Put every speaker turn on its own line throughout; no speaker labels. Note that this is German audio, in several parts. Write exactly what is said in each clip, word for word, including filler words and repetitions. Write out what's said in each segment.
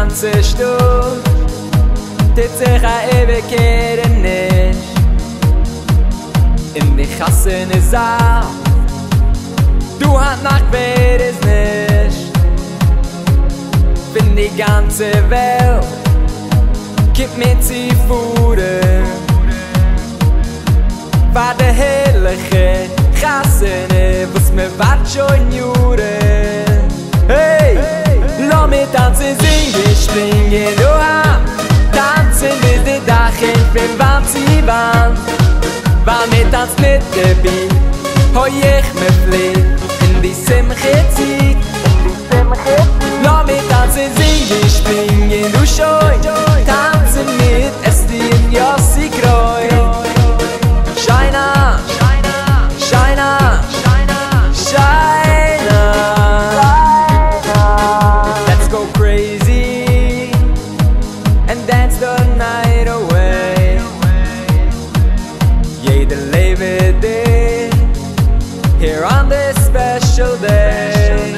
ganze Stund, tät sich a Ewigkeit nicht. In die Chassene Saal, du hat Nacht weet es nicht. Bin die ganze Welt, gib mir zu Fuhren. War der herrliche Chassene, was mir wart schon Juren. Hey, lass mich tanzen, singen, springen, oha. Tanzen bis die Dach, ich bin warm, sie warm. Weil mir tanzt mit dabei, hoi ich mir flieh in die Simche-Zeit. Lass mich tanzen, singen, springen, du scheu. Tanzen mit Estin, Jossi, Kreu. Shina, Shina, Shina. Let's go crazy and dance the night away. Jeder lebe day here on this special day.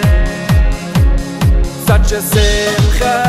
Such a simcha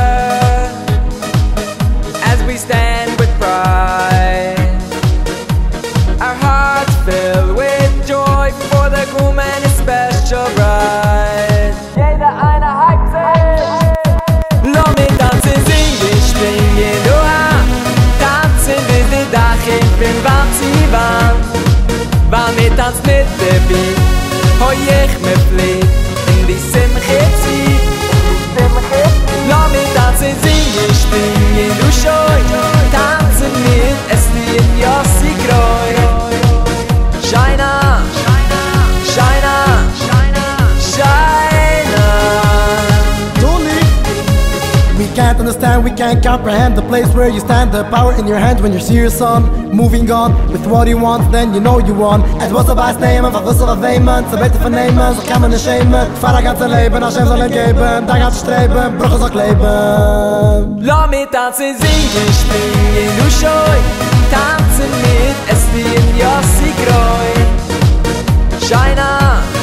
as we stand with pride. Our hearts filled with joy for the groom and his special bride. Jeder eine hype sich. Lass mich tanzen, singen, springen, oha. Tanzen bis die Dach, ich bin warm, sie warm. Weil mir tanzt mit dabei, hoi ich mir flieh in die Simche-Zeit. Lass mich tanzen, singen, springen, du scheu. Tanzen mit Estin, Jossi, Kreu. Shina, Shina, Shina.
Totally. We can't understand, we can't comprehend the place where you stand, the power in your hands when you're serious on. Moving on with what you want, then you know you won. Es was dabei nehmen, was wusste was wehmen, so bitte vernehmen, so kann man nicht schämen. Fahr ganze Leben, Hashem soll geben, da ganz streben, Brüche soll kleben.
Lass mich tanzen, singen, springen, du scheu. Tanzen mit Estin, Jossi, Kreu. Shina.